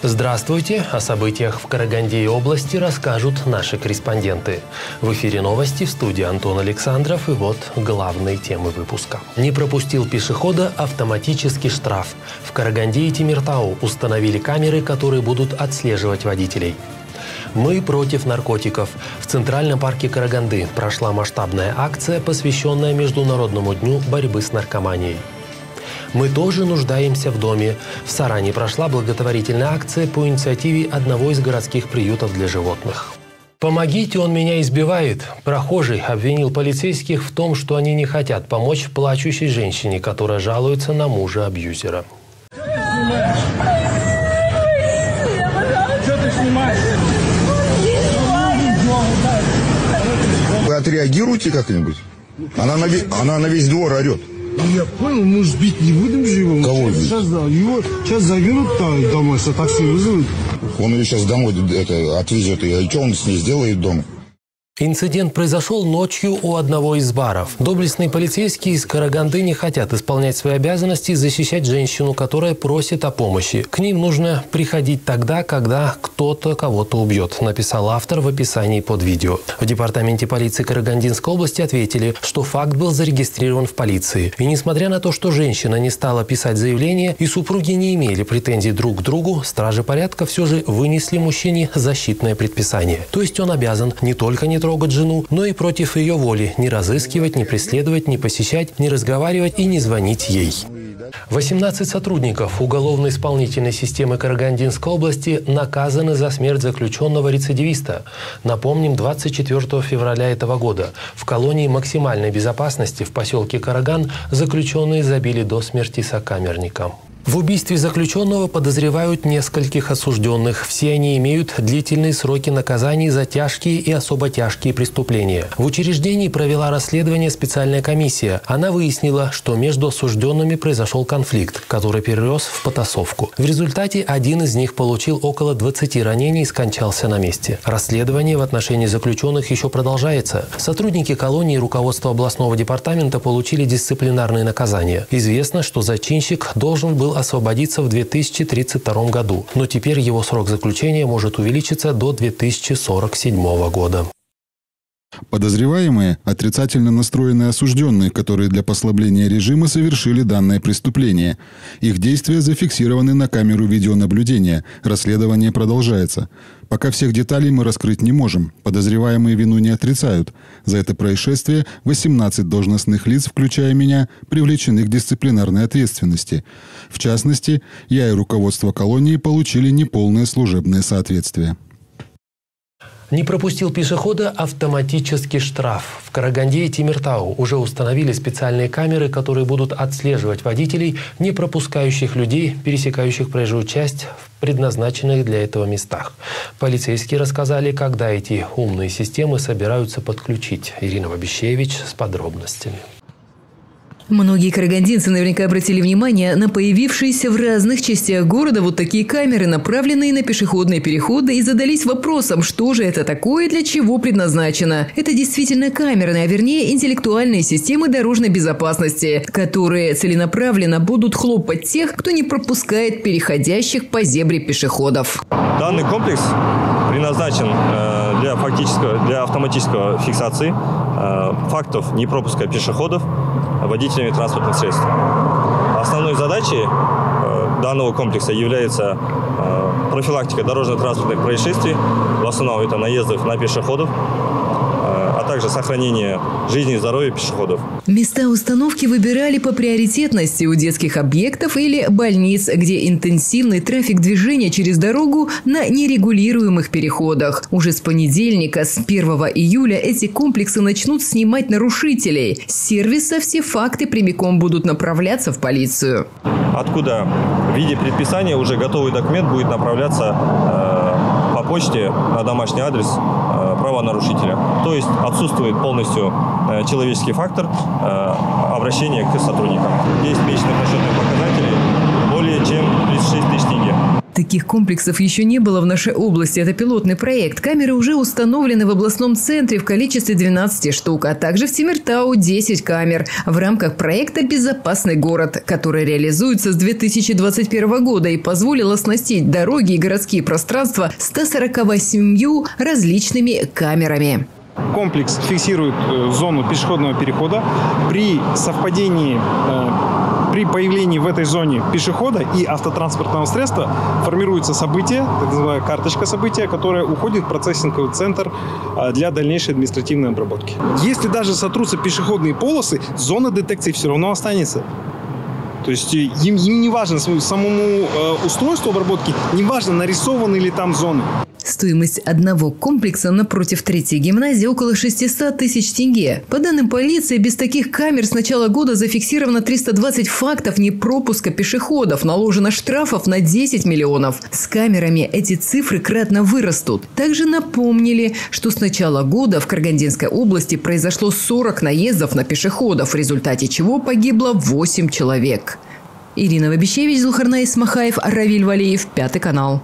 Здравствуйте! О событиях в Караганде и области расскажут наши корреспонденты. В эфире новости, в студии Антон Александров, и вот главные темы выпуска. Не пропустил пешехода — автоматический штраф. В Караганде и Темиртау установили камеры, которые будут отслеживать водителей. Мы против наркотиков. В Центральном парке Караганды прошла масштабная акция, посвященная Международному дню борьбы с наркоманией. Мы тоже нуждаемся в доме. В Саране прошла благотворительная акция по инициативе одного из городских приютов для животных. «Помогите, он меня избивает». Прохожий обвинил полицейских в том, что они не хотят помочь плачущей женщине, которая жалуется на мужа-абьюзера. Вы отреагируете как-нибудь? Она на весь двор орет. Я понял, мы же бить не будем же его. Кого бить? Сейчас заведут домой, что такси вызовут. Он ее сейчас домой отвезет. И что он с ней сделает дома? Инцидент произошел ночью у одного из баров. Доблестные полицейские из Караганды не хотят исполнять свои обязанности и защищать женщину, которая просит о помощи. К ним нужно приходить тогда, когда кто-то кого-то убьет, написал автор в описании под видео. В департаменте полиции Карагандинской области ответили, что факт был зарегистрирован в полиции. И несмотря на то, что женщина не стала писать заявление и супруги не имели претензий друг к другу, стражи порядка все же вынесли мужчине защитное предписание. То есть он обязан не только не трогать жену, но и против ее воли не разыскивать, не преследовать, не посещать, не разговаривать и не звонить ей. 18 сотрудников уголовно-исполнительной системы Карагандинской области наказаны за смерть заключенного рецидивиста. Напомним, 24 февраля этого года в колонии максимальной безопасности в поселке Караган заключенные забили до смерти сокамерника. В убийстве заключенного подозревают нескольких осужденных. Все они имеют длительные сроки наказаний за тяжкие и особо тяжкие преступления. В учреждении провела расследование специальная комиссия. Она выяснила, что между осужденными произошел конфликт, который перерос в потасовку. В результате один из них получил около 20 ранений и скончался на месте. Расследование в отношении заключенных еще продолжается. Сотрудники колонии и руководство областного департамента получили дисциплинарные наказания. Известно, что зачинщик должен был освободиться в 2032 году, но теперь его срок заключения может увеличиться до 2047 года. Подозреваемые – отрицательно настроенные осужденные, которые для послабления режима совершили данное преступление. Их действия зафиксированы на камеру видеонаблюдения. Расследование продолжается. Пока всех деталей мы раскрыть не можем. Подозреваемые вину не отрицают. За это происшествие 18 должностных лиц, включая меня, привлечены к дисциплинарной ответственности. В частности, я и руководство колонии получили неполное служебное соответствие. Не пропустил пешехода — автоматический штраф. В Караганде и Темиртау уже установили специальные камеры, которые будут отслеживать водителей, не пропускающих людей, пересекающих проезжую часть в предназначенных для этого местах. Полицейские рассказали, когда эти умные системы собираются подключить. Ирина Вабищевич с подробностями. Многие карагандинцы наверняка обратили внимание на появившиеся в разных частях города вот такие камеры, направленные на пешеходные переходы, и задались вопросом, что же это такое и для чего предназначено. Это действительно камерные, а вернее интеллектуальные системы дорожной безопасности, которые целенаправленно будут хлопать тех, кто не пропускает переходящих по зебре пешеходов. Данный комплекс предназначен для автоматической фиксации фактов непропуска пешеходов водителями транспортных средств. Основной задачей данного комплекса является профилактика дорожно-транспортных происшествий, в основном это наездов на пешеходов, а также сохранение жизни и здоровья пешеходов. Места установки выбирали по приоритетности у детских объектов или больниц, где интенсивный трафик движения через дорогу на нерегулируемых переходах. Уже с понедельника, с 1 июля, эти комплексы начнут снимать нарушителей. С сервиса все факты прямиком будут направляться в полицию. Откуда в виде предписания уже готовый документ будет направляться по почте на домашний адрес правонарушителя. То есть отсутствует полностью человеческий фактор обращения к сотрудникам. Есть месячные расчетные показатели более чем 36 тысяч тенге. Таких комплексов еще не было в нашей области. Это пилотный проект. Камеры уже установлены в областном центре в количестве 12 штук, а также в Темиртау 10 камер в рамках проекта «Безопасный город», который реализуется с 2021 года и позволил оснастить дороги и городские пространства 148 различными камерами. Комплекс фиксирует зону пешеходного перехода. При совпадении, при появлении в этой зоне пешехода и автотранспортного средства формируется событие, так называемая карточка события, которая уходит в процессинговый центр для дальнейшей административной обработки. Если даже сотрутся пешеходные полосы, зона детекции все равно останется. То есть им не важно самому устройству обработки, не важно, нарисованы ли там зоны. Стоимость одного комплекса напротив третьей гимназии около 600 тысяч тенге. По данным полиции, без таких камер с начала года зафиксировано 320 фактов непропуска пешеходов, наложено штрафов на 10 миллионов. С камерами эти цифры кратно вырастут. Также напомнили, что с начала года в Карагандинской области произошло 40 наездов на пешеходов, в результате чего погибло 8 человек. Ирина Вабищевич, Зулхарнай Исмахаев, Равиль Валеев, Пятый канал.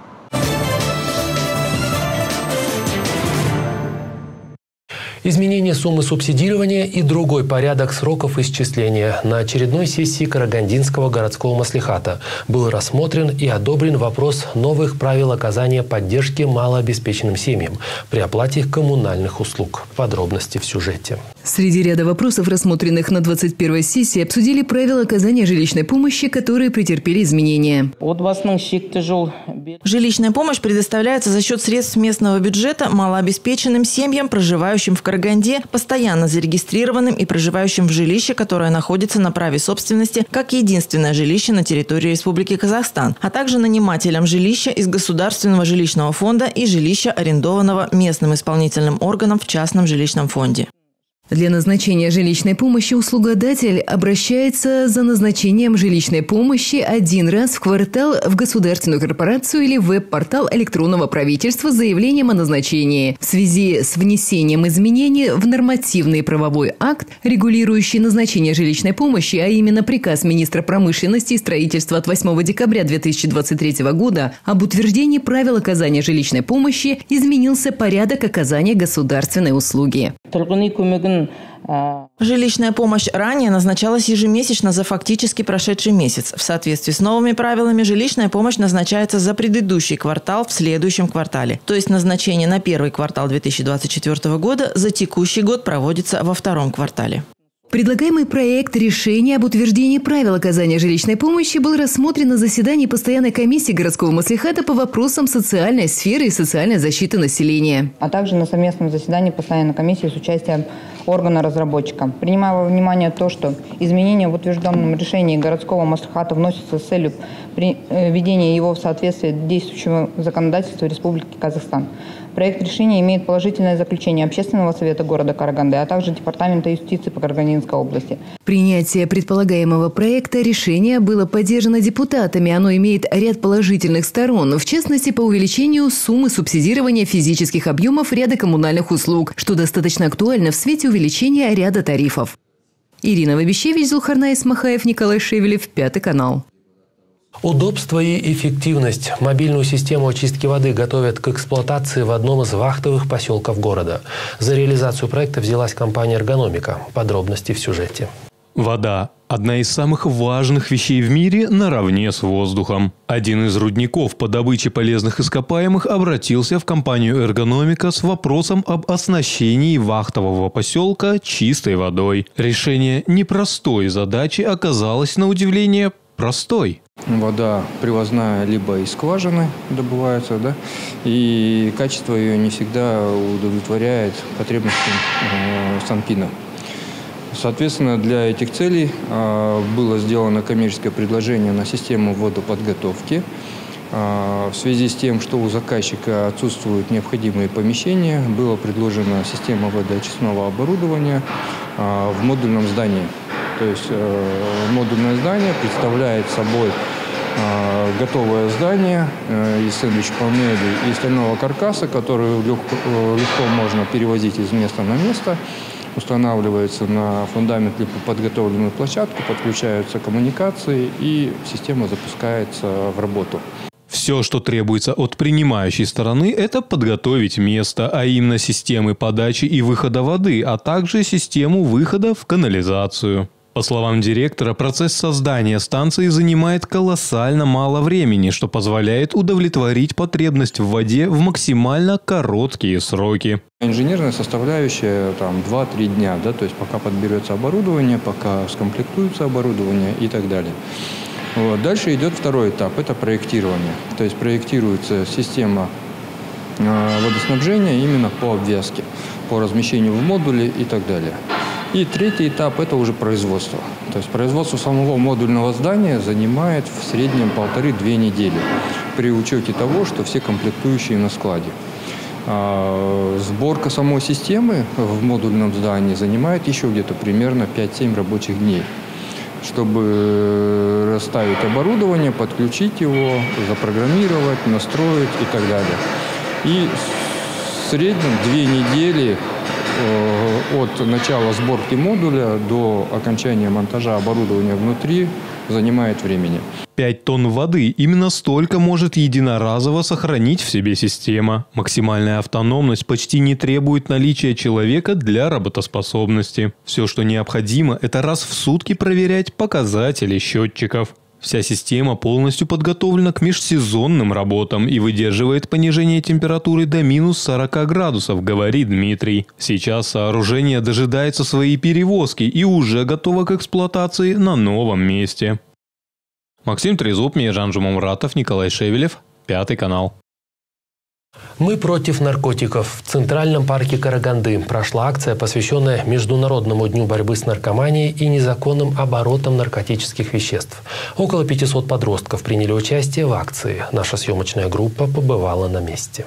Изменение суммы субсидирования и другой порядок сроков исчисления. На очередной сессии Карагандинского городского маслихата был рассмотрен и одобрен вопрос новых правил оказания поддержки малообеспеченным семьям при оплате коммунальных услуг. Подробности в сюжете. Среди ряда вопросов, рассмотренных на 21-й сессии, обсудили правила оказания жилищной помощи, которые претерпели изменения. Жилищная помощь предоставляется за счет средств местного бюджета малообеспеченным семьям, проживающим в Караганде, постоянно зарегистрированным и проживающим в жилище, которое находится на праве собственности как единственное жилище на территории Республики Казахстан, а также нанимателям жилища из Государственного жилищного фонда и жилища, арендованного местным исполнительным органом в частном жилищном фонде. Для назначения жилищной помощи услугодатель обращается за назначением жилищной помощи один раз в квартал в государственную корпорацию или веб-портал электронного правительства с заявлением о назначении. В связи с внесением изменений в нормативный правовой акт, регулирующий назначение жилищной помощи, а именно приказ министра промышленности и строительства от 8 декабря 2023 года об утверждении правил оказания жилищной помощи, изменился порядок оказания государственной услуги. Жилищная помощь ранее назначалась ежемесячно за фактически прошедший месяц. В соответствии с новыми правилами жилищная помощь назначается за предыдущий квартал в следующем квартале. То есть назначение на первый квартал 2024 года за текущий год проводится во втором квартале. Предлагаемый проект решения об утверждении правил оказания жилищной помощи был рассмотрен на заседании постоянной комиссии городского маслихата по вопросам социальной сферы и социальной защиты населения. А также на совместном заседании постоянной комиссии с участием органа-разработчика. Принимая во внимание то, что изменения в утвержденном решении городского маслихата вносятся с целью приведения его в соответствие с действующим законодательством Республики Казахстан. Проект решения имеет положительное заключение Общественного совета города Караганды, а также Департамента юстиции по Карагандинской области. Принятие предполагаемого проекта решения было поддержано депутатами. Оно имеет ряд положительных сторон, в частности, по увеличению суммы субсидирования физических объемов ряда коммунальных услуг, что достаточно актуально в свете увеличения ряда тарифов. Ирина Вабищевич, Зулхарнай Исмахаев, Николай Шевелев, Пятый канал. Удобство и эффективность. Мобильную систему очистки воды готовят к эксплуатации в одном из вахтовых поселков города. За реализацию проекта взялась компания «Эргономика». Подробности в сюжете. Вода – одна из самых важных вещей в мире наравне с воздухом. Один из рудников по добыче полезных ископаемых обратился в компанию «Эргономика» с вопросом об оснащении вахтового поселка чистой водой. Решение непростой задачи оказалось, на удивление, простой. Вода привозная либо из скважины добывается, да, и качество ее не всегда удовлетворяет потребностям Санпина. Соответственно, для этих целей было сделано коммерческое предложение на систему водоподготовки. В связи с тем, что у заказчика отсутствуют необходимые помещения, была предложена система водоочистного оборудования в модульном здании. То есть модульное здание представляет собой готовое здание из сэндвич-панели и стального каркаса, который легко можно перевозить из места на место. Устанавливается на фундамент либо подготовленную площадку, подключаются коммуникации и система запускается в работу. Все, что требуется от принимающей стороны, это подготовить место, а именно системы подачи и выхода воды, а также систему выхода в канализацию. По словам директора, процесс создания станции занимает колоссально мало времени, что позволяет удовлетворить потребность в воде в максимально короткие сроки. Инженерная составляющая 2-3 дня, то есть пока подберется оборудование, пока скомплектуется оборудование и так далее. Дальше идет второй этап – это проектирование. То есть проектируется система водоснабжения именно по обвязке, по размещению в модуле и так далее. И третий этап – это уже производство. То есть производство самого модульного здания занимает в среднем 1,5-2 недели при учете того, что все комплектующие на складе. Сборка самой системы в модульном здании занимает еще где-то примерно 5-7 рабочих дней, чтобы расставить оборудование, подключить его, запрограммировать, настроить и так далее. И в среднем 2 недели от начала сборки модуля до окончания монтажа оборудования внутри занимает времени. 5 тонн воды – именно столько может единоразово сохранить в себе система. Максимальная автономность почти не требует наличия человека для работоспособности. Все, что необходимо – это раз в сутки проверять показатели счетчиков. Вся система полностью подготовлена к межсезонным работам и выдерживает понижение температуры до минус 40 градусов, говорит Дмитрий. Сейчас сооружение дожидается своей перевозки и уже готово к эксплуатации на новом месте. Максим Трезуб, Мейржан Жумамуратов, Николай Шевелев, 5 канал. Мы против наркотиков. В Центральном парке Караганды прошла акция, посвященная Международному дню борьбы с наркоманией и незаконным оборотом наркотических веществ. Около 500 подростков приняли участие в акции. Наша съемочная группа побывала на месте.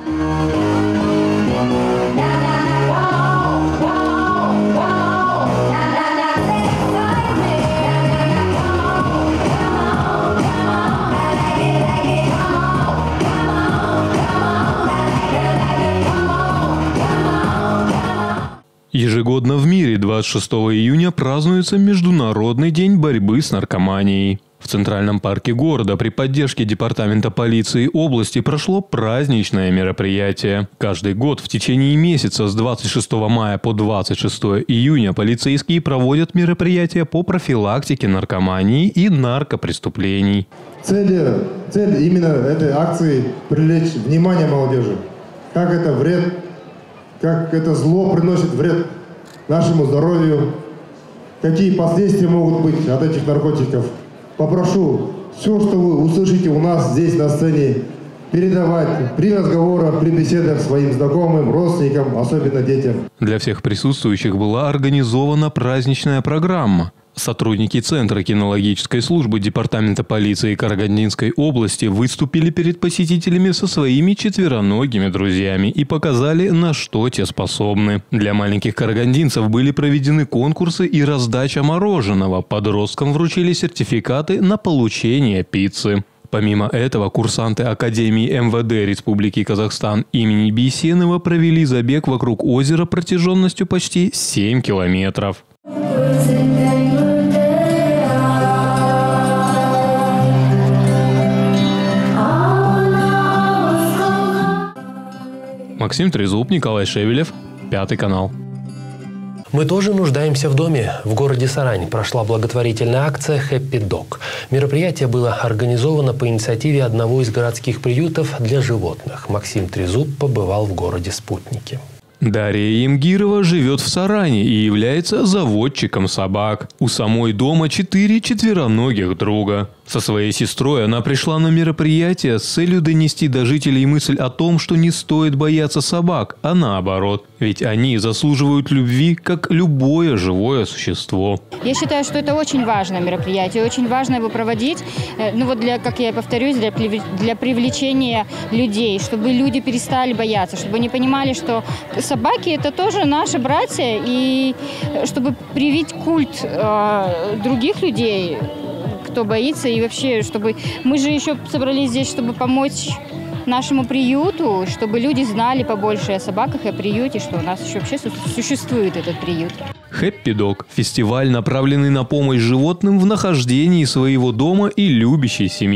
Ежегодно в мире 26 июня празднуется Международный день борьбы с наркоманией. В Центральном парке города при поддержке Департамента полиции области прошло праздничное мероприятие. Каждый год в течение месяца с 26 мая по 26 июня полицейские проводят мероприятия по профилактике наркомании и наркопреступлений. Цель именно этой акции – привлечь внимание молодежи. Как это вред, как это зло приносит вред нашему здоровью, какие последствия могут быть от этих наркотиков. Попрошу все, что вы услышите у нас здесь на сцене, передавать при разговорах, при беседах своим знакомым, родственникам, особенно детям. Для всех присутствующих была организована праздничная программа. Сотрудники Центра кинологической службы Департамента полиции Карагандинской области выступили перед посетителями со своими четвероногими друзьями и показали, на что те способны. Для маленьких карагандинцев были проведены конкурсы и раздача мороженого. Подросткам вручили сертификаты на получение пиццы. Помимо этого, курсанты Академии МВД Республики Казахстан имени Бейсенова провели забег вокруг озера протяженностью почти 7 километров. Максим Трезуб, Николай Шевелев, 5 канал. Мы тоже нуждаемся в доме. В городе Сарань прошла благотворительная акция «Хэппи Дог». Мероприятие было организовано по инициативе одного из городских приютов для животных. Максим Трезуб побывал в городе Спутники. Дарья Емгирова живет в Саране и является заводчиком собак. У самой дома 4 четвероногих друга. Со своей сестрой она пришла на мероприятие с целью донести до жителей мысль о том, что не стоит бояться собак, а наоборот. Ведь они заслуживают любви, как любое живое существо. Я считаю, что это очень важное мероприятие. Очень важно его проводить, как я повторюсь, для привлечения людей, чтобы люди перестали бояться, чтобы они понимали, что собаки – это тоже наши братья, и чтобы привить культ других людей, кто боится, и вообще, чтобы мы же еще собрались здесь, чтобы помочь нашему приюту, чтобы люди знали побольше о собаках и о приюте, что у нас еще вообще существует этот приют. «Хэппи Дог» – фестиваль, направленный на помощь животным в нахождении своего дома и любящей семьи.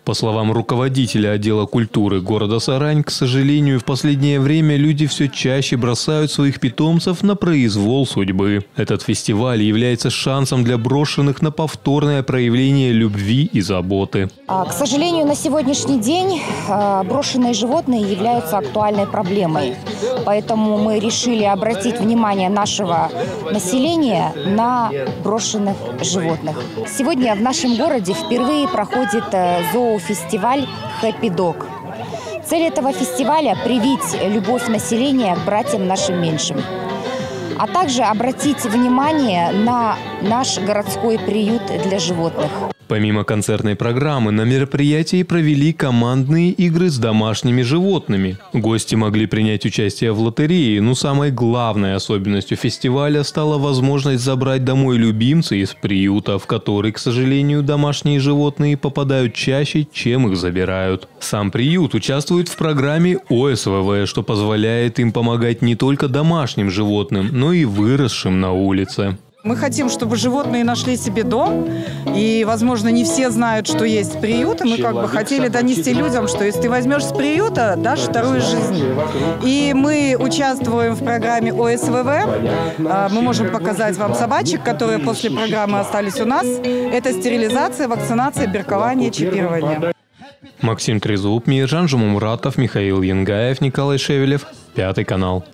По словам руководителя отдела культуры города Сарань, к сожалению, в последнее время люди все чаще бросают своих питомцев на произвол судьбы. Этот фестиваль является шансом для брошенных на повторное проявление любви и заботы. К сожалению, на сегодняшний день брошенные животные являются актуальной проблемой. Поэтому мы решили обратить внимание нашего населения на брошенных животных. Сегодня в нашем городе впервые проходит зоофестиваль «Хэппи Дог». Цель этого фестиваля – привить любовь населения к братьям нашим меньшим, а также обратить внимание на наш городской приют для животных. Помимо концертной программы, на мероприятии провели командные игры с домашними животными. Гости могли принять участие в лотерее, но самой главной особенностью фестиваля стала возможность забрать домой любимца из приюта, в который, к сожалению, домашние животные попадают чаще, чем их забирают. Сам приют участвует в программе ОСВВ, что позволяет им помогать не только домашним животным, но и выросшим на улице. Мы хотим, чтобы животные нашли себе дом, и, возможно, не все знают, что есть приют, и мы хотели донести людям, что если ты возьмешь с приюта, дашь вторую жизнь. И мы участвуем в программе ОСВВ, мы можем показать вам собачек, которые после программы остались у нас. Это стерилизация, вакцинация, биркование, чипирование. Максим Трезуб, Миржан Жумумуратов, Михаил Янгаев, Николай Шевелев, Пятый канал.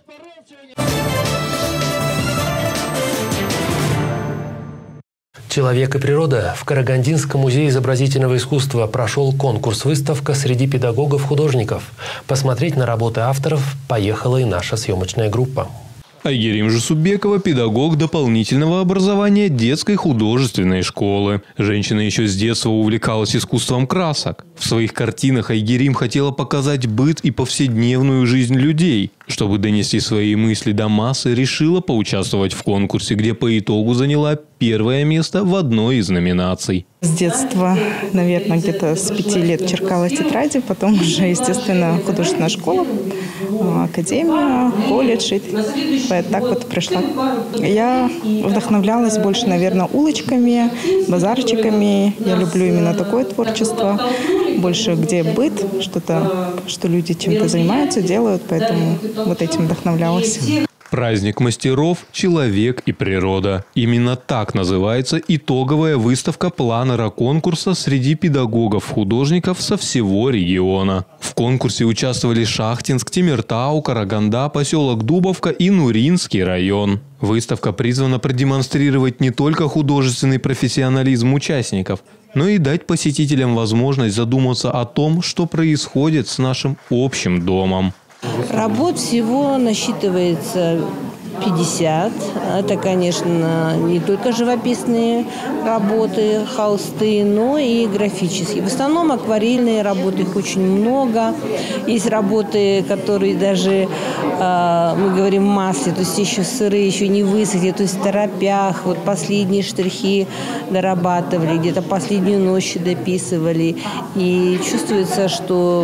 «Человек и природа». В Карагандинском музее изобразительного искусства прошел конкурс-выставка среди педагогов-художников. Посмотреть на работы авторов поехала и наша съемочная группа. Айгерим Жусубекова – педагог дополнительного образования детской художественной школы. Женщина еще с детства увлекалась искусством красок. В своих картинах Айгерим хотела показать быт и повседневную жизнь людей. Чтобы донести свои мысли до массы, решила поучаствовать в конкурсе, где по итогу заняла первое место в одной из номинаций. С детства, наверное, где-то с 5 лет черкала тетради, потом уже, естественно, художественная школа, академия, колледж. Так вот пришла. Я вдохновлялась больше, наверное, улочками, базарчиками. Я люблю именно такое творчество. Больше где быт, что-то, что люди чем-то занимаются, делают, поэтому вот этим вдохновлялась. Праздник мастеров «Человек и природа». Именно так называется итоговая выставка планера конкурса среди педагогов-художников со всего региона. В конкурсе участвовали Шахтинск, Темиртау, Караганда, поселок Дубовка и Нуринский район. Выставка призвана продемонстрировать не только художественный профессионализм участников, но и дать посетителям возможность задуматься о том, что происходит с нашим общим домом. Работ всего насчитывается 50. Это, конечно, не только живописные работы, холсты, но и графические. В основном акварельные работы, их очень много. Есть работы, которые даже, мы говорим, в масле, то есть еще сырые, еще не высохли, то есть в торопях. Вот последние штрихи дорабатывали, где-то последнюю ночь дописывали. И чувствуется, что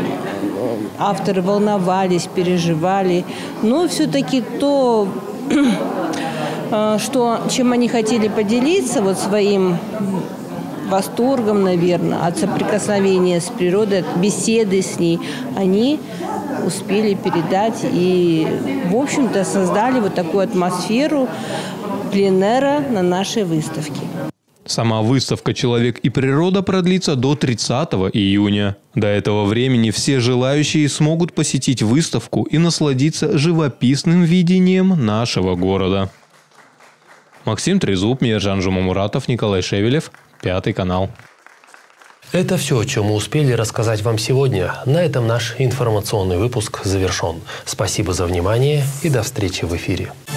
авторы волновались, переживали. Но все-таки то, чем они хотели поделиться, вот своим восторгом, наверное, от соприкосновения с природой, от беседы с ней, они успели передать и, в общем-то, создали вот такую атмосферу пленэра на нашей выставке. Сама выставка «Человек и природа» продлится до 30 июня. До этого времени все желающие смогут посетить выставку и насладиться живописным видением нашего города. Максим Трезуб, Миржан Жумумуратов, Николай Шевелев, Пятый канал. Это все, о чем мы успели рассказать вам сегодня. На этом наш информационный выпуск завершен. Спасибо за внимание и до встречи в эфире.